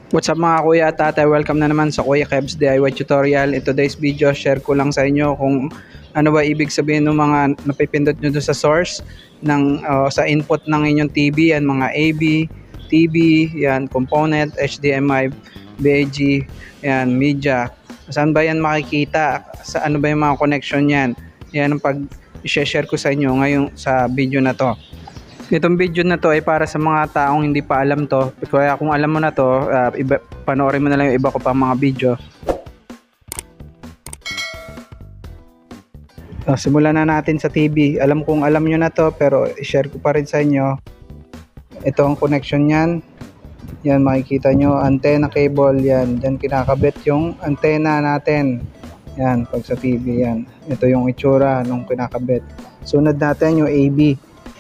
What's up mga kuya at ate, welcome na naman sa Kuya Kebs DIY tutorial. In today's video, share ko lang sa inyo kung ano ba ibig sabihin ng mga napipindot nyo doon sa source ng, sa input ng inyong TV, yan mga AB, TV, yan, component, HDMI, BAG, yan, media. Saan ba yan makikita? Sa ano ba yung mga connection yan? Yan ang pag-share ko sa inyo ngayon sa video na to. Itong video na to ay para sa mga taong hindi pa alam to. Kaya kung alam mo na to, panoorin mo na lang yung iba ko pang mga video. Simulan na natin sa TV. Alam kong alam nyo na to, pero i-share ko pa rin sa inyo. Ito ang connection yan. Yan, makikita nyo, antenna cable yan. Diyan kinakabit yung antenna natin. Yan, pag sa TV yan. Ito yung itsura nung kinakabit. Sunod natin yung AB.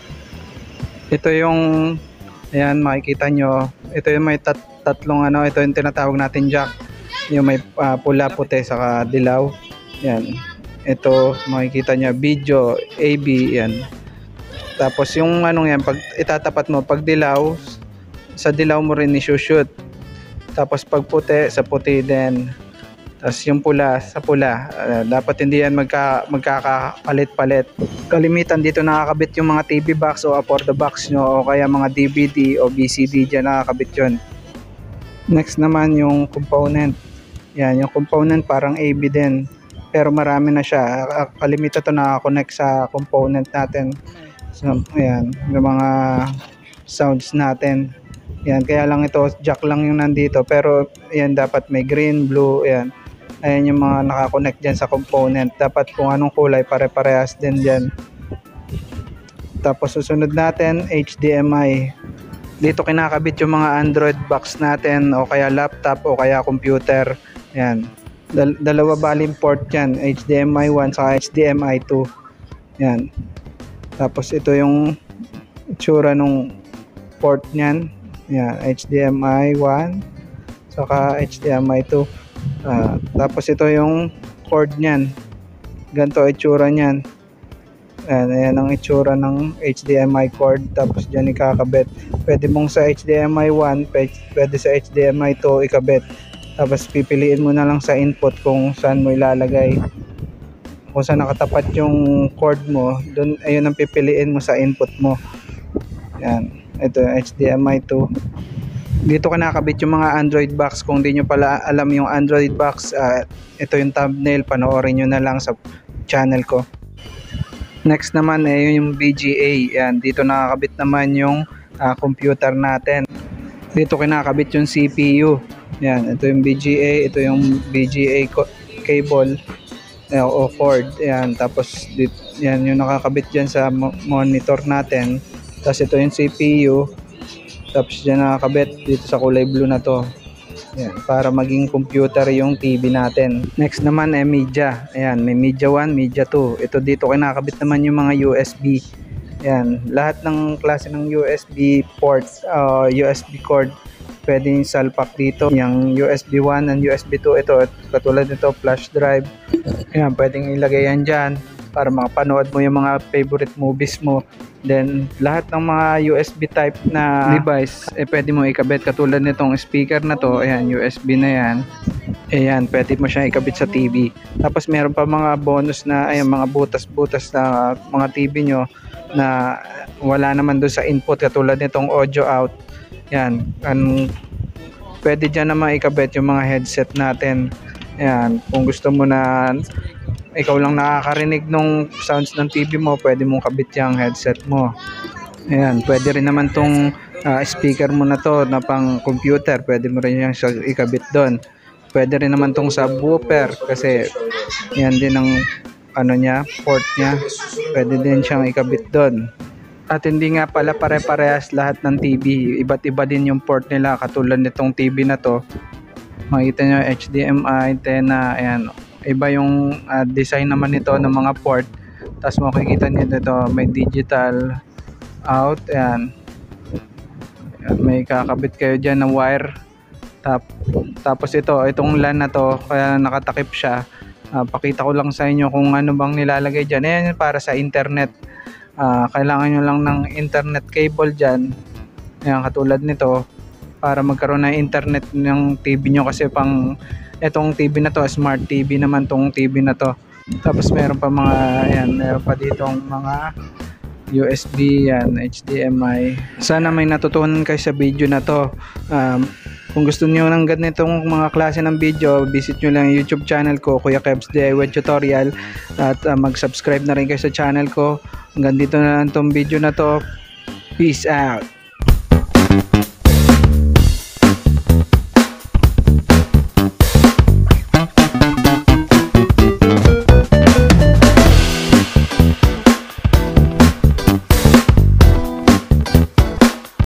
Ito yung, ayan, makikita nyo, ito yung may tatlong ano, ito yung tinatawag natin jack, yung may pula, puti, saka dilaw. Yan, ito makikita nyo, video, AB, yan. Tapos yung anong yan, pag itatapat mo, pag dilaw, sa dilaw mo rin i-shoot. Tapos pag puti, sa puti din. Tapos yung pula, sa pula. Dapat hindi yan magkakapalit-palit. Kalimitan dito nakakabit yung mga TV box o for the box nyo, o kaya mga DVD o VCD dyan nakakabit yun. Next naman yung component. Yan, yung component parang AB din, pero marami na siya. Kalimitan to nakakonect sa component natin. So ayan, yung mga sounds natin. Yan, kaya lang ito jack lang yung nandito, pero yan dapat may green, blue, yan. Ayan yung mga nakakonect dyan sa component. Dapat kung anong kulay, pare-parehas din dyan. Tapos susunod natin, HDMI. Dito kinakabit yung mga Android box natin, o kaya laptop, o kaya computer. Ayan. Dalawa baling port yan, HDMI 1 sa HDMI 2. Ayan. Tapos ito yung itsura nung port nyan. Ayan, HDMI 1 saka HDMI 2. Tapos ito yung cord nyan, ganito itsura nyan. Ayan ang itsura ng HDMI cord. Tapos dyan ikakabit, pwede mong sa HDMI 1, pwede sa HDMI 2 ikabit. Tapos pipiliin mo na lang sa input kung saan mo ilalagay, kung saan nakatapat yung cord mo, dun, ayun ang pipiliin mo sa input mo. Yan, ito yung HDMI 2. Dito kinakabit yung mga Android box. Kung di nyo pala alam yung Android box, ito yung thumbnail, panoorin nyo na lang sa channel ko. Next naman ay yung VGA. Yan, dito nakakabit naman yung computer natin. Dito kinakabit yung CPU. Yan, ito yung VGA, ito yung VGA cable o cord. Yan, tapos dito, yan yung nakakabit dyan sa monitor natin. Tapos ito yung CPU. Tapos dyan nakakabit dito sa kulay blue na to. Ayan, para maging computer yung TV natin. Next naman ay media. Ayan, may media 1, media 2. Ito dito kinakabit naman yung mga USB. Ayan, lahat ng klase ng USB port, USB cord, pwedeng salpak dito. Yung USB 1 and USB 2, ito katulad nito, flash drive. Ayan, pwedeng ilagay yan dyan para makapanood mo yung mga favorite movies mo. Then lahat ng mga USB type na device pwede mo ikabit, katulad nitong speaker na to. Ayan, USB na yan. Ayan, pwede mo siya ikabit sa TV. Tapos meron pa mga bonus na ayan, mga butas-butas na mga TV nyo na wala naman doon sa input, katulad nitong audio out. Yan, pwede dyan naman ikabit yung mga headset natin. Ayan, kung gusto mo na ikaw lang nakakarinig nung sounds ng TV mo, pwede mong kabit yung headset mo. Ayan, pwede rin naman tong speaker mo na to na pang computer, pwede mo rin yung ikabit doon. Pwede rin naman tong subwoofer, kasi yan din ang ano niya, port niya. Pwede din siyang ikabit doon. At hindi nga pala pare-parehas lahat ng TV, iba't iba din yung port nila. Katulad nitong TV na to, makita nyo HDMI, antenna, ayan, iba yung design naman nito ng mga port. Tapos makikita nyo dito may digital out. Ayan, may kakabit kayo dyan na wire. Tapos itong LAN na to, kaya nakatakip siya. Pakita ko lang sa inyo kung ano bang nilalagay dyan. Ayan, para sa internet. Kailangan nyo lang ng internet cable dyan. Ayan, katulad nito, para magkaroon ng internet ng TV nyo, kasi etong TV na to, smart TV naman tong TV na to. Tapos meron pa mga meron pa ditong mga USB, yan, HDMI. Sana may natutunan kayo sa video na to. Kung gusto niyo ng ganitong mga klase ng video, visit nyo lang yung YouTube channel ko, Kuya Kebs DIY Tutorial, at mag-subscribe na rin kayo sa channel ko. Hanggang dito na lang tong video na to. Peace out!